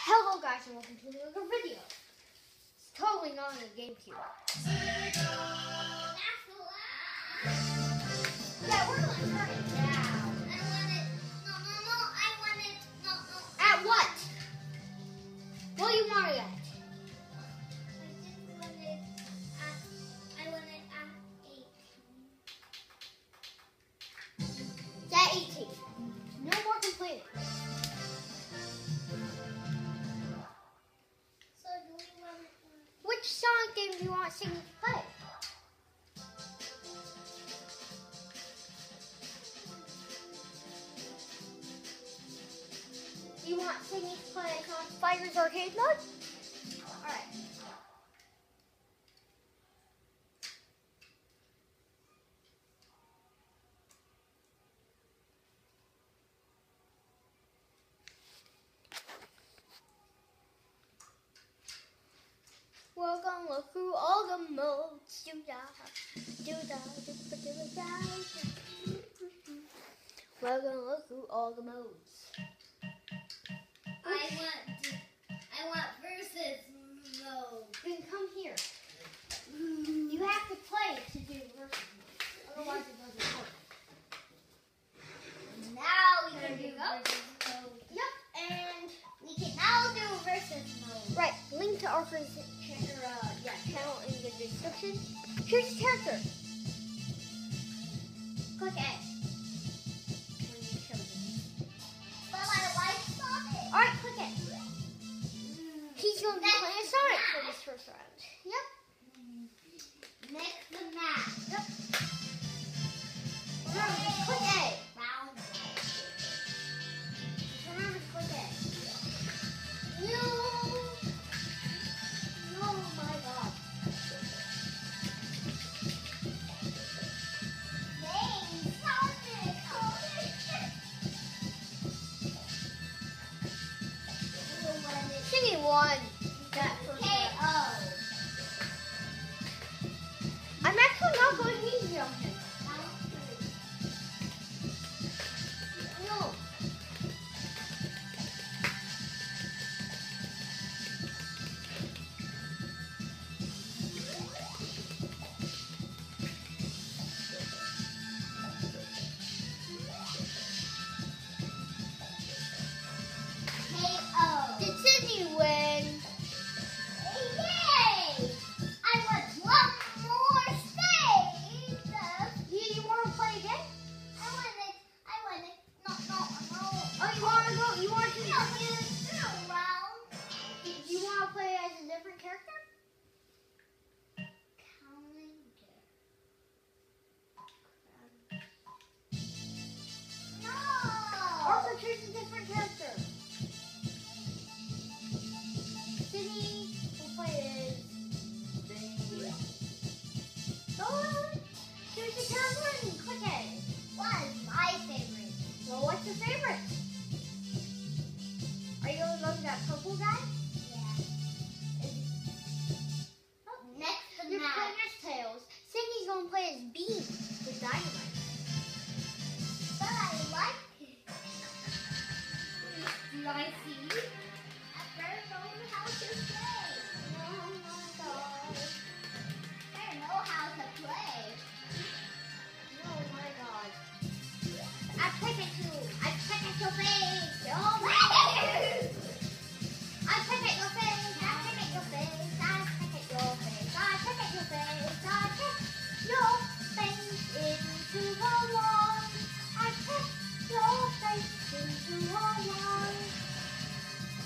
Hello guys and welcome to another video. It's totally not on the GameCube. Yeah, we're gonna turn it down. I want it. No, I want it. No. At what? What do you want it at? I want it at 8. It's at 18. No more complaining. So do we want it? Which Sonic game do you want Siggy to play? Do you want Siggy to play Sonic Fighters Arcade Mode? Alright. We're gonna look through all the modes. We're gonna look through all the modes. I want versus mode. Then come here. You have to play to do versus mode. Otherwise it doesn't work. Now we can There do you go. versus mode. Yep, and We can now do versus mode. right, link to our friend's channel in the description. Here's the character. Click A. When you chose it. But I like Sonic. Alright, click A. He's going to be playing Sonic for this first round. Yep. Next the map. Yep. Remember, click A. Round. Remember to click A. Oh my god. Name Sonic. Siggy won that first round. KO. I'm actually not going easy on him. No. KO. Did Sydney win? Yay! I want one more stage. You want to play again? I want it. No. Oh, you want to go? You want to? No, you round. Do you want to play as a different character? No. Or choose a different character. Sydney will play as Go on. Choose a character and click A. What is my favorite? Well, what's your favorite? Are you going to go to that purple guy? Yeah. Next the You're map. playing as Tails. Sydney's going to play as Bean with Dynamite. But I like it. Do I see? I better know how to play. Oh my god. Better know how to play. Oh my god. I pick at you. I pick at your face. Oh my God. I pick at your face. I pick at your face. I pick at your face. I pick at your face. I pick your face into the wall. I pick your face into the wall.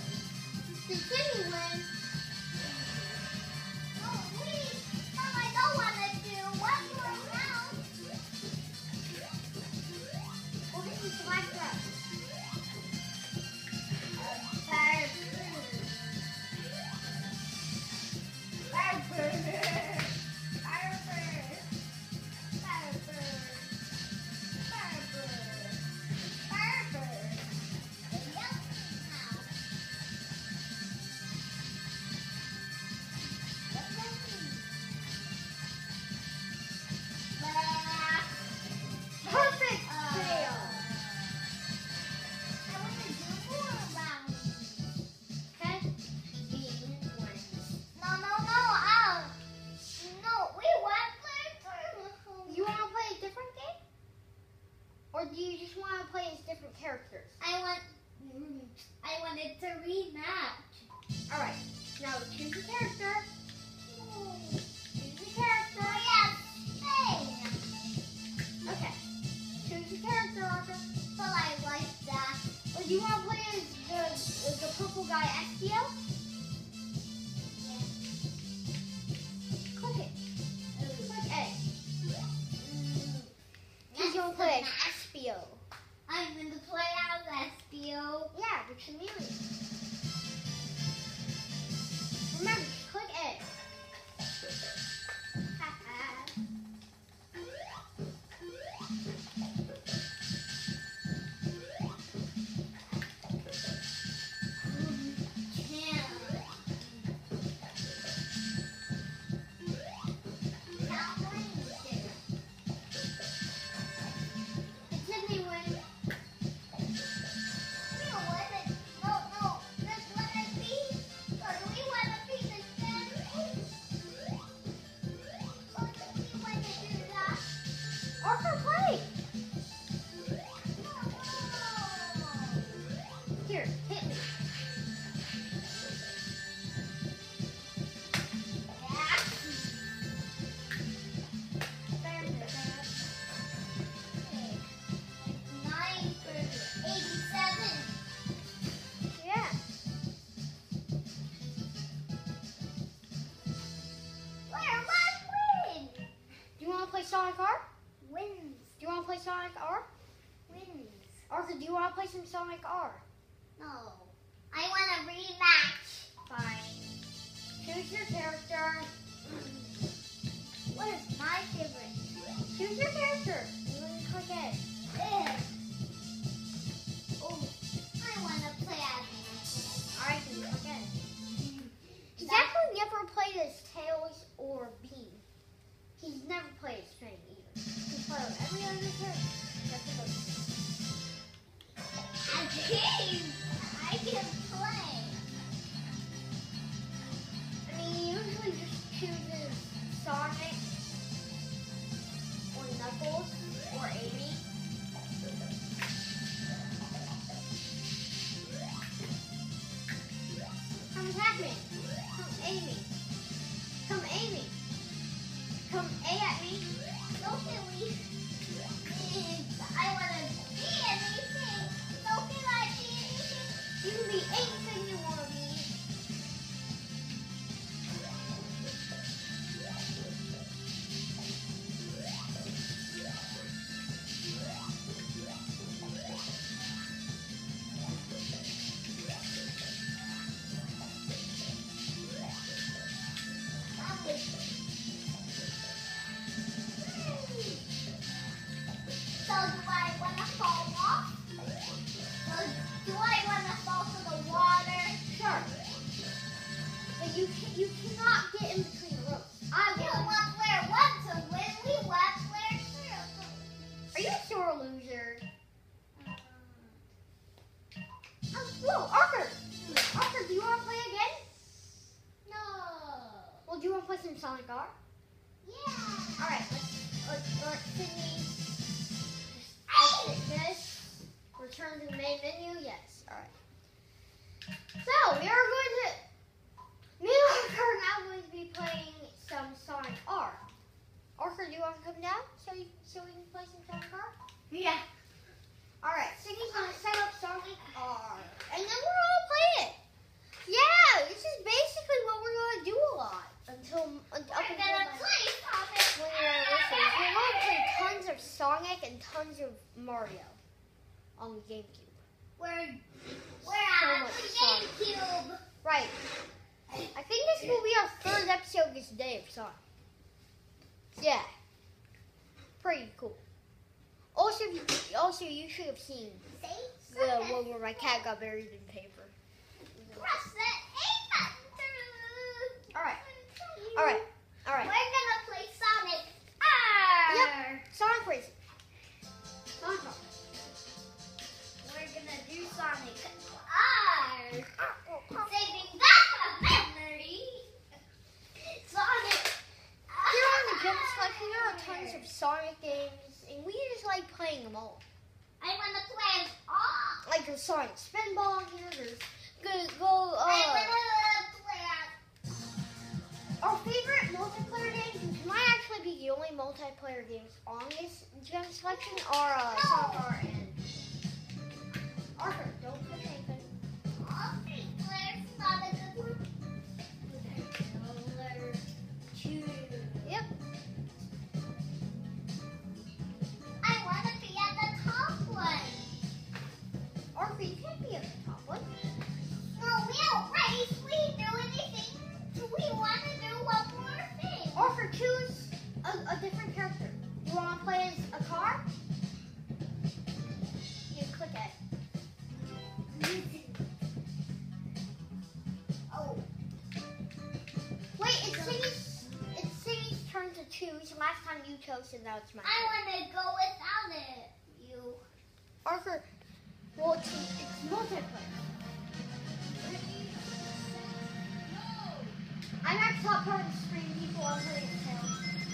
It's a rematch. Alright, now choose a character. Choose a character. Okay. Choose a character, Arthur. But I like that. Or do you want to play as the purple guy, Espio? Click it. Click A. He's going to play as Espio. I'm going to play as Espio. Yeah, the chameleon. Remember, click A. Arthur, play. Here, hit me. Yeah. Do you want to play Sonic R? Wins. Do you want to play Sonic R? Wins. Arthur, do you want to play some Sonic R? No. I want a rematch. Fine. Choose your character. What is my favorite? Choose your character. You want to click it. Oh, I want to play as. Alright, then click it. He's actually never played as Tails or Beam. He's never played as Train either. He's played with every other character. I can play. I mean, he usually just chooses Sonic or Knuckles or Amy. Come attack me. Come Amy. Come Amy. Come A at me. Don't delete. I want to be anything. Don't feel like be anything. You can be anything you want to be. So do I want to fall off? So do I want to fall to the water? Sure. But you cannot get in between the ropes. I We will. don't want player 1 to win. We want player 2. Are you a sore loser? Whoa, Arthur! Arthur, do you want to play again? No. Well, do you want to play some Sonic R? Yeah. Alright, let's Sydney exit this. Return to the main menu? Yes. Alright. So, we are going to... Me and Arthur are now going to be playing some Sonic R. Arthur, do you want to come down so we can play some Sonic R? Yeah. Alright, Sydney's going to set up Sonic R. And then we're going to play it. Yeah, this is basically what we're going to do a lot. Up We're until going to play Sonic. when your anniversary. We're going to play tons of Sonic and tons of Mario on the GameCube. We're So at much the Sonic. GameCube. Right. I think this will be our third episode this day of Sonic. Yeah. Pretty cool. Also, you should have seen Say the something. one where my cat got buried in paper. Press the A button. Alright. Alright. Alright. We're gonna play Sonic R. Yep. Sonic Racing. Sonic R. We're gonna do Sonic R. Saving Here that memory. Sonic on the Gems Collection, there are tons of Sonic games, and we just like playing them all. I wanna play as all. Like there's Sonic Spinball here, there's could go. I wanna play Our favorite multiplayer games, which might actually be the only multiplayer games on this gem selection, are Soccer and Arthur. Don't put anything. It's not a good one. Color 2. Yep. I wanna be at the top one. Arthur, you can't be at the top one. No, we don't race. We do anything. We want to do one more thing. Arthur, choose a different character. You want to play as a car? You click it. Oh, Wait, it's Siggy's turn to choose. Last time you chose, and now it's mine. I want to go without it. You. Arthur, well, it's multiplayer. I'm at the top part of the screen. People are putting it down.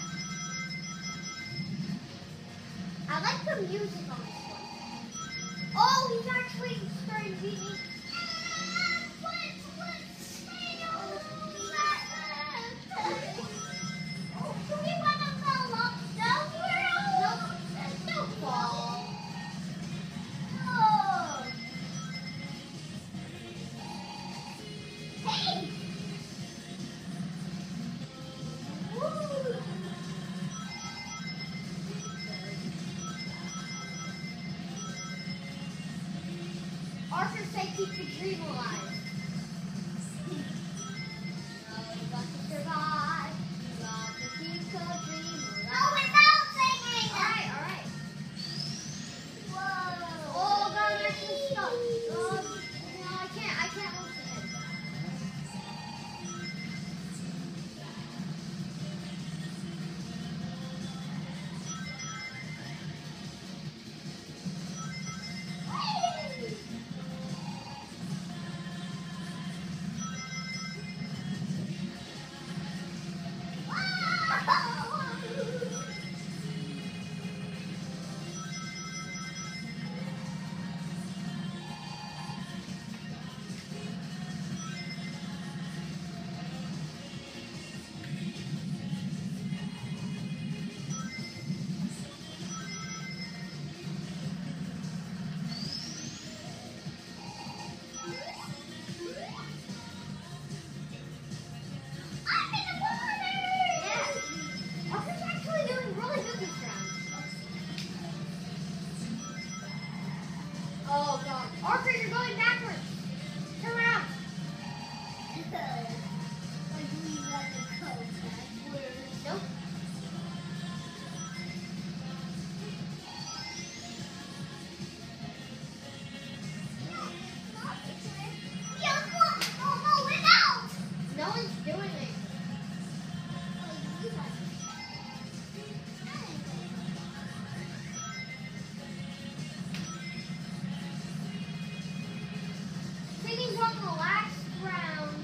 I like the music on this one. Oh, he's actually starting to beat me. Do we want to go up the world? No fall. Oh. Hey. Woo. Arthur said keep the dream alive. You got to survive. You got to keep the dream alive. No, without singing. Alright. Whoa. Oh god, I'm actually stuck. No, I can't listen to him. I'm in the water. Yeah. Arthur's actually doing really good this round. Oh god. Arthur, you're going backwards. Turn around. Like we want to go backwards. Nope. Yeah, oh no, without. No one's doing it. Singing on the last round.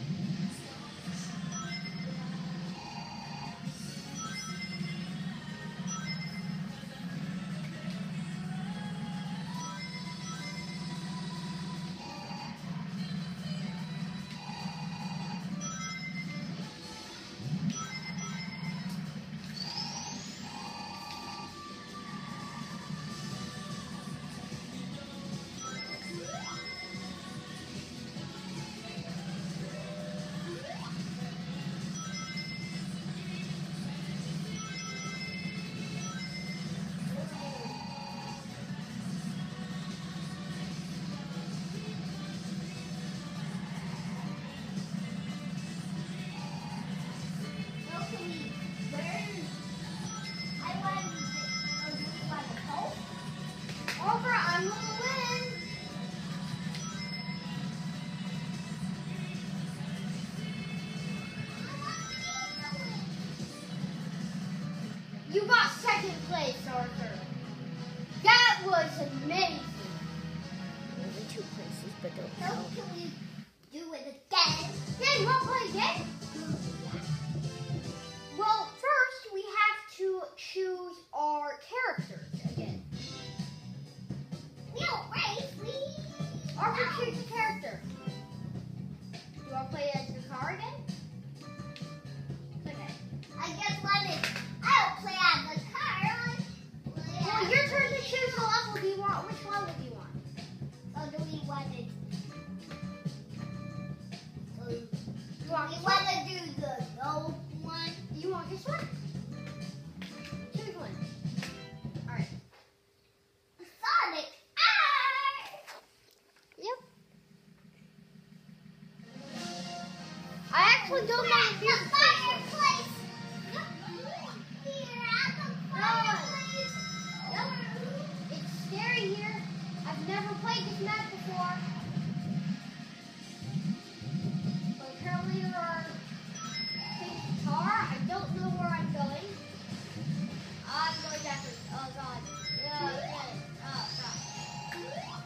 Over, I'm gonna win. You got second place, Arthur. That was amazing. Only 2 places, but don't So count. can we do it again? Yeah, you want to play again? Well, first we have to choose our characters again. We don't race, we... Arthur, choose a character. want You this want one? to do the gold one? You want this one? Choose one. Alright. Sonic. Ah! Yep. I actually don't want to The use the fireplace. Here at the fireplace. It's scary here. I've never played this map before. But apparently there are things tar. I don't know where I'm going. I'm going backwards. Oh god. Oh, okay. Oh god.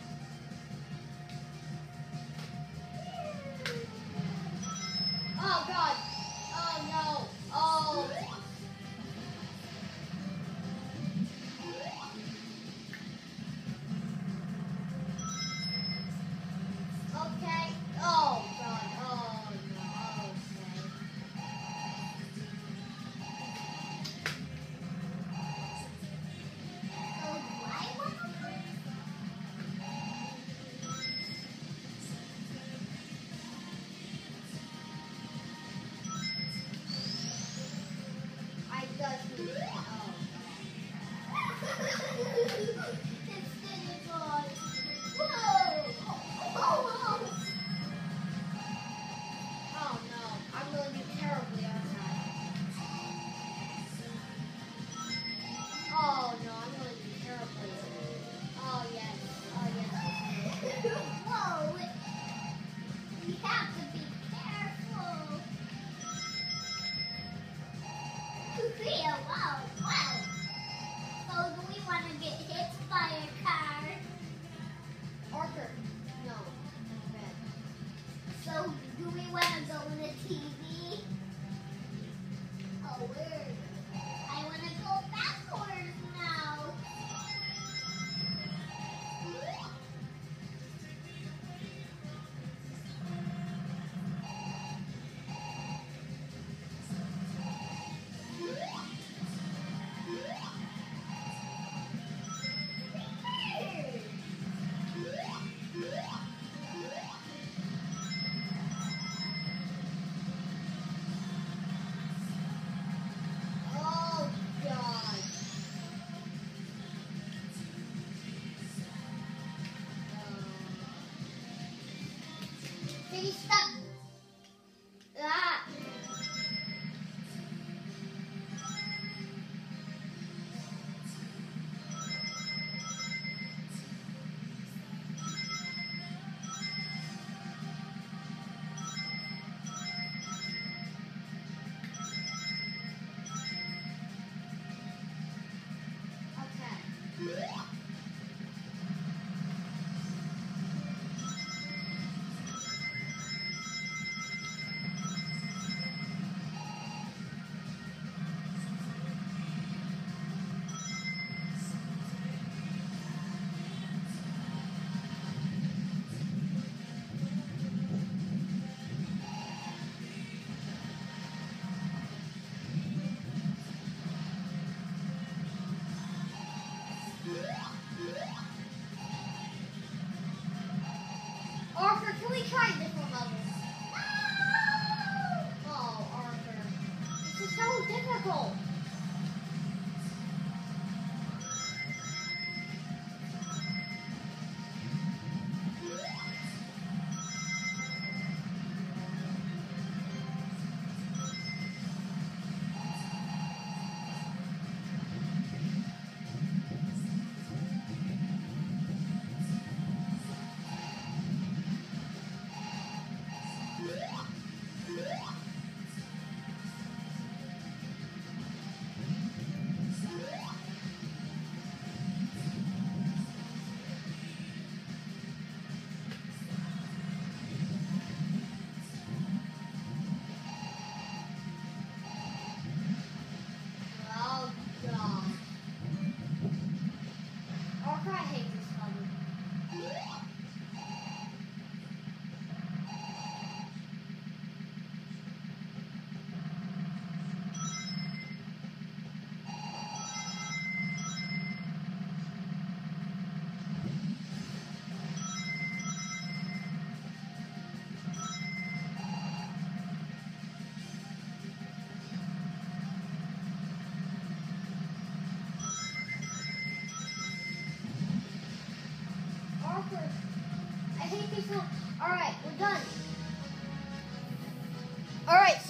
Oh god. Oh no. Oh. Okay. Oh god. Oh no. Okay. So do I want to? I just need to. Oh. Instead it's like, whoa! Oh, Oh no. I'm going to do terribly, aren't I? Oh no. I'm going to do terribly. Oh yes. Oh yes. Whoa! We have to be careful. Yeah, wow, wow. So do we want to get hit by a car? Arthur. No. Red. So do we want to go in the TV? Oh, weird. I want to go backwards now. Oh god. He's stuck. Ah. Okay. Arthur, can we try different levels? Oh, Arthur. This is so difficult.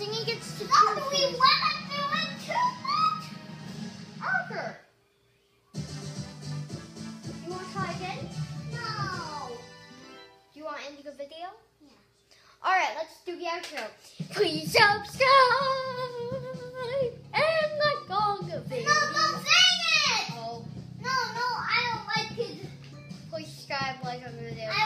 singing gets too No, do we want to do it too much? Arthur. You want to try again? No. Do you want to end the video? Yeah. Alright, let's do the outro. Please subscribe and like all the videos. No, don't sing it! Oh, No, I don't like it. please subscribe, like on the video. I